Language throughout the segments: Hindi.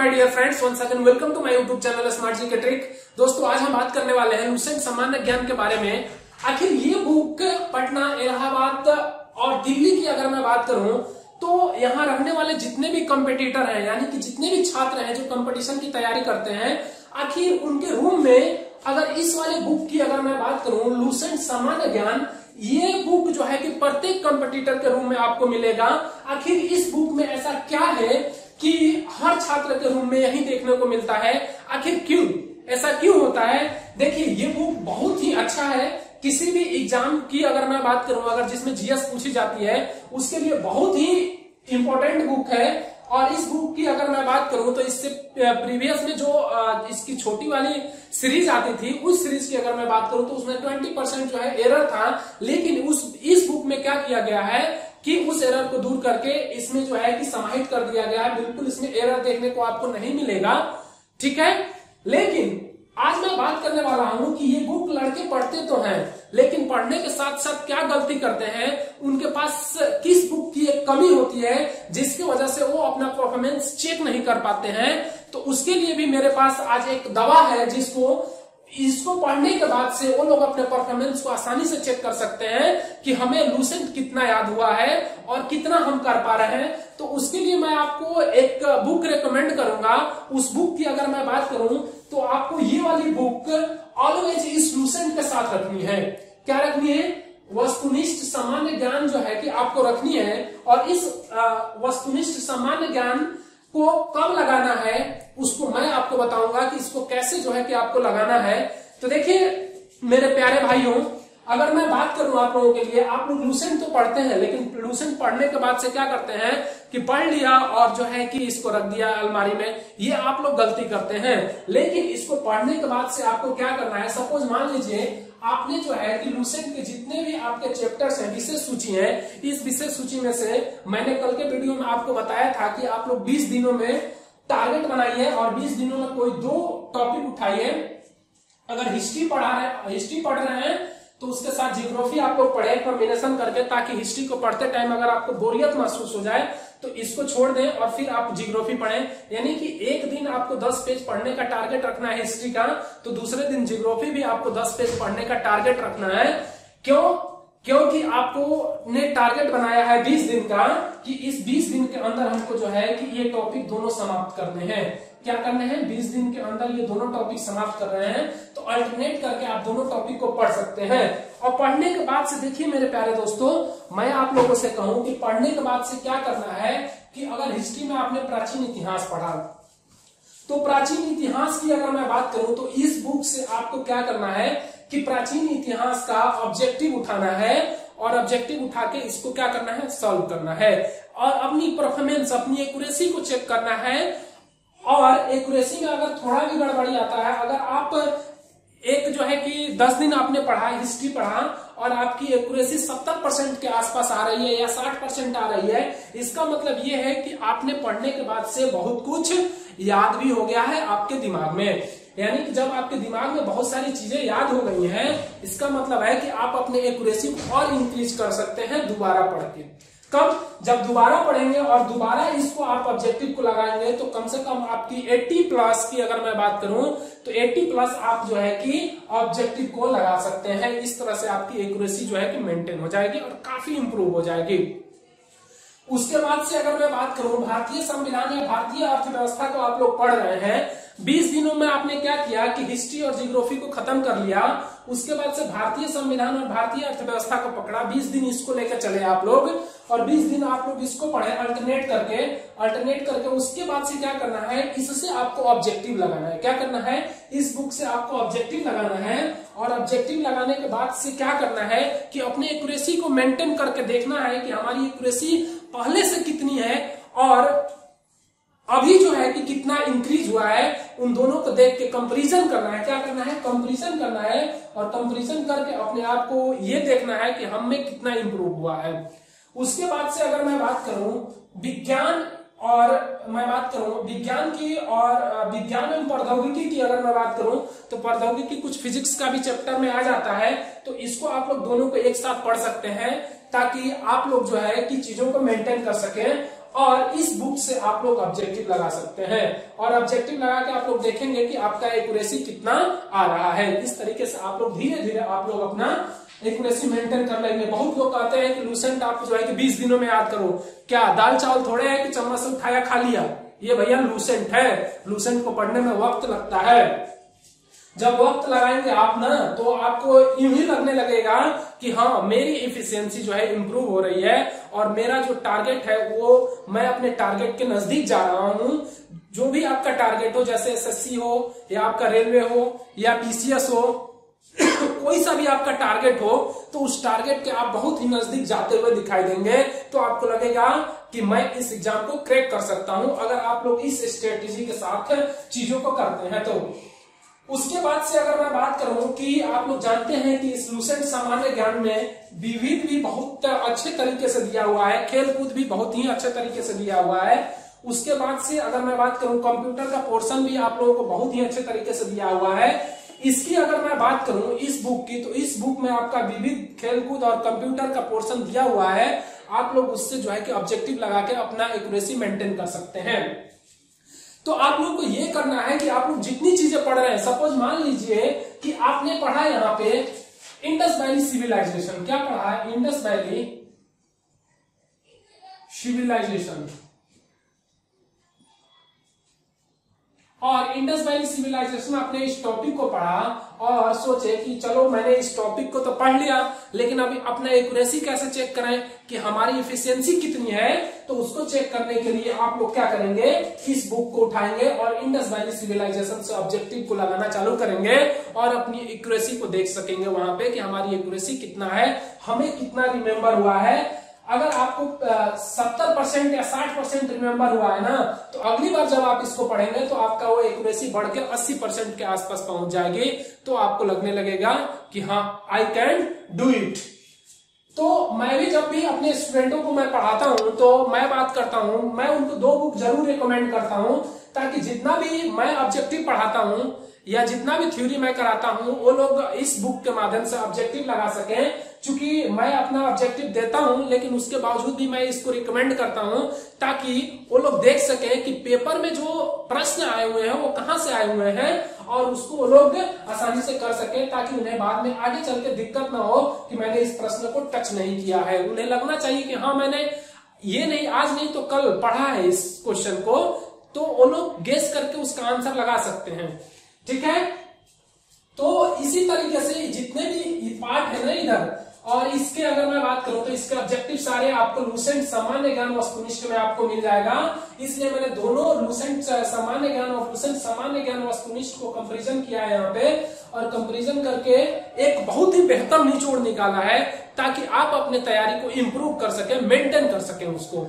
My dear friends, once again welcome to my YouTube channel smart G K trick. दोस्तों, आज हम बात करने वाले हैं लूसेंट सामान्य ज्ञान के बारे में। आखिर ये बुक पटना, इलाहाबाद और दिल्ली की अगर मैं बात करूं तो यहाँ रहने वाले जितने भी कंपटीटर हैं, यानी कि जितने भी छात्र हैं जो कंपटीशन की तैयारी करते हैं, आखिर उनके रूम में अगर इस वाले बुक की अगर मैं बात करूं, लूसेंट सामान्य ज्ञान, ये बुक जो है कि प्रत्येक कंपटीटर के रूम में आपको मिलेगा। आखिर इस बुक में ऐसा क्या है कि हर छात्र के रूम में यही देखने को मिलता है? आखिर क्यों ऐसा क्यों होता है? देखिए, ये बुक बहुत ही अच्छा है। किसी भी एग्जाम की अगर मैं बात करूं, अगर जिसमें जीएस पूछी जाती है, उसके लिए बहुत ही इंपॉर्टेंट बुक है। और इस बुक की अगर मैं बात करूं तो इससे प्रीवियस में जो इसकी छोटी वाली सीरीज आती थी, उस सीरीज की अगर मैं बात करूं तो उसमें 20% जो है एरर था। लेकिन इस बुक में क्या किया गया है कि उस एरर को दूर करके इसमें जो है कि समाहित कर दिया गया है। बिल्कुल इसमें एरर देखने को आपको नहीं मिलेगा, ठीक है। लेकिन आज मैं बात करने वाला हूं कि ये बुक लड़के पढ़ते तो हैं, लेकिन पढ़ने के साथ साथ क्या गलती करते हैं, उनके पास किस बुक की एक कमी होती है जिसकी वजह से वो अपना परफॉर्मेंस चेक नहीं कर पाते हैं। तो उसके लिए भी मेरे पास आज एक दवा है इसको पढ़ने के बाद से वो लोग अपने परफॉर्मेंस को आसानी से चेक कर सकते हैं कि हमें लूसेंट कितना याद हुआ है और कितना हम कर पा रहे हैं। तो उसके लिए मैं आपको एक बुक रेकमेंड करूंगा। उस बुक की अगर मैं बात करूं तो आपको ये वाली बुक ऑलवेज इस लूसेंट के साथ रखनी है। क्या रखनी है? वस्तुनिष्ठ सामान्य ज्ञान जो है कि आपको रखनी है। और इस वस्तुनिष्ठ सामान्य ज्ञान को कब लगाना है उसको मैं आपको बताऊंगा कि इसको कैसे जो है कि आपको लगाना है। तो देखिए मेरे प्यारे भाइयों, अगर मैं बात करूं आप लोगों के लिए, आप लोग लूसेंट तो पढ़ते हैं, लेकिन लूसेंट पढ़ने के बाद से क्या करते हैं कि पढ़ लिया और जो है कि इसको रख दिया अलमारी में। ये आप लोग गलती करते हैं। लेकिन इसको पढ़ने के बाद से आपको क्या करना है? सपोज मान लीजिए आपने जो है कि लूसेंट के जितने भी आपके चैप्टर्स हैं, विशेष सूची है, इस विशेष सूची में से मैंने कल के वीडियो में आपको बताया था कि आप लोग 20 दिनों में टारगेट बनाइए और 20 दिनों में कोई 2 टॉपिक उठाइए। अगर हिस्ट्री पढ़ रहे हैं तो उसके साथ जियोग्राफी आप लोग पढ़े कॉम्बिनेशन करके, ताकि हिस्ट्री को पढ़ते टाइम अगर आपको बोरियत महसूस हो जाए तो इसको छोड़ दें और फिर आप जियोग्राफी पढ़ें। यानी कि एक दिन आपको 10 पेज पढ़ने का टारगेट रखना है हिस्ट्री का, तो दूसरे दिन जियोग्राफी भी आपको 10 पेज पढ़ने का टारगेट रखना है। क्योंकि आपको ने टारगेट बनाया है 20 दिन का कि इस 20 दिन के अंदर हमको जो है कि ये टॉपिक दोनों समाप्त करने हैं। क्या करने हैं? 20 दिन के अंदर ये दोनों टॉपिक समाप्त कर रहे हैं। तो अल्टरनेट करके आप दोनों टॉपिक को पढ़ सकते हैं। और पढ़ने के बाद से देखिए मेरे प्यारे दोस्तों, मैं आप लोगों से कहूं कि पढ़ने के बाद से क्या करना है कि अगर हिस्ट्री में आपने प्राचीन इतिहास पढ़ा, तो प्राचीन इतिहास की अगर मैं बात करूं तो इस बुक से आपको क्या करना है कि प्राचीन इतिहास का ऑब्जेक्टिव उठाना है और ऑब्जेक्टिव उठा के इसको क्या करना है? सॉल्व करना है और अपनी परफॉर्मेंस, अपनी एक्यूरेसी को चेक करना है। और एक्यूरेसी में अगर थोड़ा भी गड़बड़ी आता है, अगर आप एक जो है कि 10 दिन आपने पढ़ा, हिस्ट्री पढ़ा और आपकी एक्यूरेसी 70% के आसपास आ रही है या 60% आ रही है, इसका मतलब ये है कि आपने पढ़ने के बाद से बहुत कुछ याद भी हो गया है आपके दिमाग में। यानी कि जब आपके दिमाग में बहुत सारी चीजें याद हो गई हैं, इसका मतलब है कि आप अपने एक्यूरेसी को और इंक्रीज कर सकते हैं दोबारा पढ़ के। कब? जब दोबारा पढ़ेंगे और दोबारा इसको आप ऑब्जेक्टिव को लगाएंगे तो कम से कम आपकी 80 प्लस की अगर मैं बात करूं तो 80 प्लस आप जो है कि ऑब्जेक्टिव को लगा सकते हैं। इस तरह से आपकी एक्यूरेसी जो है कि मेंटेन हो जाएगी और काफी इंप्रूव हो जाएगी। उसके बाद से अगर मैं बात करूं, भारतीय संविधान या भारतीय अर्थव्यवस्था को आप लोग पढ़ रहे हैं। 20 दिनों में आपने क्या किया कि हिस्ट्री और जियोग्राफी को खत्म कर लिया। उसके बाद से भारतीय संविधान और भारतीय अर्थव्यवस्था को पकड़ा। 20 दिन इसको लेकर चले आप लोग और 20 दिन आप लोग इसको पढ़े अल्टरनेट करके। उसके बाद से क्या करना है? इससे आपको ऑब्जेक्टिव लगाना है। क्या करना है? इस बुक से आपको ऑब्जेक्टिव लगाना है और ऑब्जेक्टिव लगाने के बाद से क्या करना है कि अपने एक्यूरेसी को मेंटेन करके देखना है कि हमारी एक्यूरेसी पहले से कितनी है और अभी जो है कि कितना इंक्रीज हुआ है। उन दोनों को देख के कंपैरिजन करना है। क्या करना है? कंपैरिजन करना है और कंपैरिजन करके अपने आप को ये देखना है कि हम में कितना इंप्रूव हुआ है। उसके बाद से अगर मैं बात करूं विज्ञान की और विज्ञान एवं प्रौद्योगिकी की अगर मैं बात करूं तो प्रौद्योगिकी कुछ फिजिक्स का भी चैप्टर में आ जाता है। तो इसको आप लोग दोनों को एक साथ पढ़ सकते हैं ताकि आप लोग जो है कि चीजों को मेंटेन कर सकें। और इस बुक से आप लोग ऑब्जेक्टिव लगा सकते हैं और ऑब्जेक्टिव लगा के आप लोग देखेंगे कि आपका एक्यूरेसी कितना आ रहा है। इस तरीके से आप लोग धीरे धीरे आप लोग अपना एक्यूरेसी मेंटेन कर लेंगे। बहुत लोग कहते हैं कि लूसेंट आप जो है कि 20 दिनों में याद करो। क्या दाल चावल थोड़े है कि चम्मच से उठाया खा लिया? ये भैया लूसेंट है। लूसेंट को पढ़ने में वक्त लगता है। जब वक्त लगाएंगे आप ना तो आपको यूं ही लगने लगेगा कि हाँ मेरी एफिशिएंसी जो है इंप्रूव हो रही है और मेरा जो टारगेट है वो मैं अपने टारगेट के नजदीक जा रहा हूं। जो भी आपका टारगेट हो, जैसे एसएससी हो या आपका रेलवे हो या पीसीएस हो, कोई सा भी आपका टारगेट हो तो उस टारगेट के आप बहुत ही नजदीक जाते हुए दिखाई देंगे। तो आपको लगेगा कि मैं इस एग्जाम को क्रैक कर सकता हूं अगर आप लोग इस स्ट्रेटेजी के साथ चीजों को करते हैं। तो उसके बाद से अगर मैं बात करूं कि आप लोग जानते हैं कि इस लूसेंट सामान्य ज्ञान में विविध भी बहुत अच्छे तरीके से दिया हुआ है, खेल कूद भी बहुत ही अच्छे तरीके से दिया हुआ है। उसके बाद से अगर मैं बात करूं कंप्यूटर का पोर्शन भी आप लोगों को बहुत ही अच्छे तरीके से दिया हुआ है। इसकी अगर मैं बात करूं इस बुक की, तो इस बुक में आपका विविध खेलकूद और कंप्यूटर का पोर्शन दिया हुआ है। आप लोग उससे जो है कि ऑब्जेक्टिव लगा के अपना एक्यूरेसी मेंटेन कर सकते हैं। तो आप लोग को ये करना है कि आप लोग जितनी चीजें पढ़ रहे हैं, सपोज मान लीजिए कि आपने पढ़ा यहाँ पे इंडस वैली सिविलाइजेशन। क्या पढ़ा है? Indus valley civilization. और इंडस वैली सिविलाइजेशन आपने इस टॉपिक को पढ़ा और सोचे कि चलो मैंने इस टॉपिक को तो पढ़ लिया, लेकिन अभी अपना एक्यूरेसी कैसे चेक करें कि हमारी एफिशिएंसी कितनी है। तो उसको चेक करने के लिए आप लोग क्या करेंगे, इस बुक को उठाएंगे और इंडस वैली सिविलाइजेशन से ऑब्जेक्टिव को लगाना चालू करेंगे और अपनी एक्यूरेसी को देख सकेंगे वहां पे कि हमारी एक्यूरेसी कितना है, हमें कितना रिमेम्बर हुआ है। अगर आपको 70% या 60% रिमेम्बर हुआ है ना, तो अगली बार जब आप इसको पढ़ेंगे तो आपका वो एक्यूरेसी बढ़ के 80% के आसपास पहुंच जाएगी। तो आपको लगने लगेगा कि हाँ आई कैन डू इट। तो मैं भी जब भी अपने स्टूडेंटों को मैं पढ़ाता हूं तो मैं बात करता हूं, मैं उनको 2 बुक जरूर रिकमेंड करता हूं ताकि जितना भी मैं ऑब्जेक्टिव पढ़ाता हूं या जितना भी थ्योरी मैं कराता हूं वो लोग इस बुक के माध्यम से ऑब्जेक्टिव लगा सकें। चूंकि मैं अपना ऑब्जेक्टिव देता हूं लेकिन उसके बावजूद भी मैं इसको रिकमेंड करता हूं ताकि वो लोग देख सकें कि पेपर में जो प्रश्न आए हुए हैं वो कहां से आए हुए हैं और उसको वो लोग आसानी से कर सकें, ताकि उन्हें बाद में आगे चल के दिक्कत ना हो कि मैंने इस प्रश्न को टच नहीं किया है। उन्हें लगना चाहिए कि हाँ मैंने ये नहीं आज नहीं तो कल पढ़ा है इस क्वेश्चन को, तो वो लोग गेस करके उसका आंसर लगा सकते हैं। ठीक है, तो इसी तरीके से जितने भी पार्ट है ना इधर, और इसके अगर मैं बात करूं तो इसके ऑब्जेक्टिव सारे आपको लूसेंट सामान्य ज्ञान वस्तुनिष्ठ में आपको मिल जाएगा। इसलिए मैंने दोनों लूसेंट सामान्य ज्ञान और लूसेंट सामान्य ज्ञान वस्तुनिष्ठ को कंपैरिजन किया है यहाँ पे, और कंपैरिजन करके एक बहुत ही बेहतर निचोड़ निकाला है ताकि आप अपने तैयारी को इंप्रूव कर सके, मेंटेन कर सके उसको।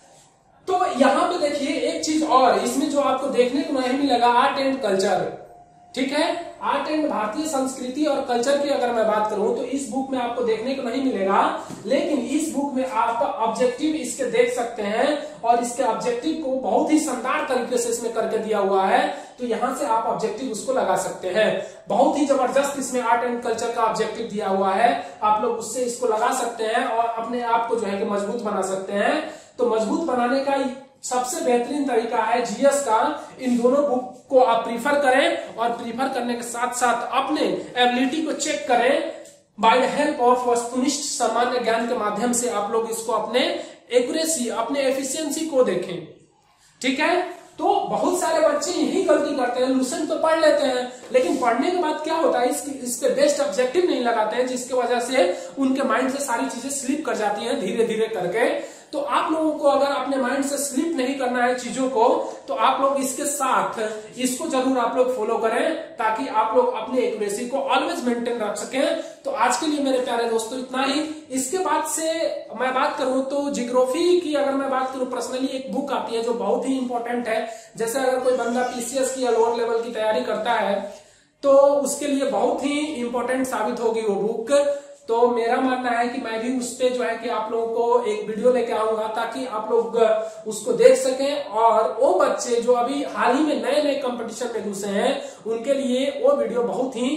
तो यहाँ पे देखिए एक चीज और, इसमें जो आपको देखने को नहीं मिलेगा आर्ट एंड कल्चर। ठीक है, आर्ट एंड भारतीय संस्कृति और कल्चर की अगर मैं बात करूं तो इस बुक में आपको देखने को नहीं मिलेगा, लेकिन इस बुक में आप ऑब्जेक्टिव इसके देख सकते हैं और इसके ऑब्जेक्टिव को बहुत ही शानदार तरीके से इसमें करके दिया हुआ है। तो यहां से आप ऑब्जेक्टिव उसको लगा सकते हैं। बहुत ही जबरदस्त इसमें आर्ट एंड कल्चर का ऑब्जेक्टिव दिया हुआ है, आप लोग उससे इसको लगा सकते हैं और अपने आप को जो है कि मजबूत बना सकते हैं। तो मजबूत बनाने का सबसे बेहतरीन तरीका है जीएस का। इन दोनों बुक को आप प्रीफर करें और प्रीफर करने के साथ साथ अपने एबिलिटी को चेक करें बाय द हेल्प ऑफ वस्तुनिष्ठ सामान्य ज्ञान के माध्यम से। आप लोग इसको अपने एक्यूरेसी, अपने एफिशिएंसी को देखें। ठीक है, तो बहुत सारे बच्चे यही गलती करते हैं, लूसेंट तो पढ़ लेते हैं लेकिन पढ़ने के बाद क्या होता है इस पे बेस्ट ऑब्जेक्टिव नहीं लगाते हैं, जिसकी वजह से उनके माइंड से सारी चीजें स्लिप कर जाती हैं धीरे धीरे करके। तो आप लोगों को अगर अपने माइंड से स्लिप नहीं करना है चीजों को, तो आप लोग इसके साथ इसको जरूर आप लोग फॉलो करें ताकि आप लोग अपने एक्यूरेसी को ऑलवेज मेंटेन रख सकें। तो आज के लिए मेरे प्यारे दोस्तों इतना ही। इसके बाद से मैं बात करूं तो जियोग्राफी की अगर मैं बात करूं, पर्सनली एक बुक आती है जो बहुत ही इंपॉर्टेंट है। जैसे अगर कोई बंदा पीसीएस की या लोअर लेवल की तैयारी करता है तो उसके लिए बहुत ही इंपॉर्टेंट साबित होगी वो बुक। तो मेरा मानना है कि मैं भी उस पे जो है कि आप लोगों को एक वीडियो लेके आऊंगा ताकि आप लोग उसको देख सकें, और वो बच्चे जो अभी हाल ही में नए नए कंपटीशन में घुसे हैं उनके लिए वो वीडियो बहुत ही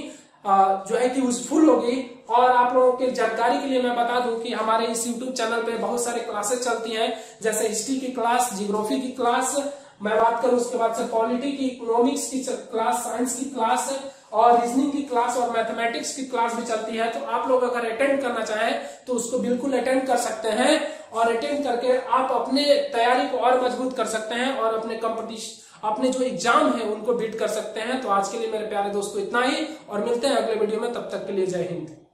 जो है कि यूजफुल होगी। और आप लोगों की जानकारी के लिए मैं बता दूं कि हमारे इस यूट्यूब चैनल पे बहुत सारे क्लासेस चलती हैं, जैसे हिस्ट्री की क्लास, जियोग्राफी की क्लास मैं बात करूं, उसके बाद से पॉलिटी की, इकोनॉमिक्स की क्लास, साइंस की क्लास और रीजनिंग की क्लास और मैथमेटिक्स की क्लास भी चलती है। तो आप लोग अगर अटेंड करना चाहें तो उसको बिल्कुल अटेंड कर सकते हैं और अटेंड करके आप अपने तैयारी को और मजबूत कर सकते हैं और अपने कंपटीशन, अपने जो एग्जाम है उनको बीट कर सकते हैं। तो आज के लिए मेरे प्यारे दोस्तों इतना ही और मिलते हैं अगले वीडियो में, तब तक के लिए जय हिंद।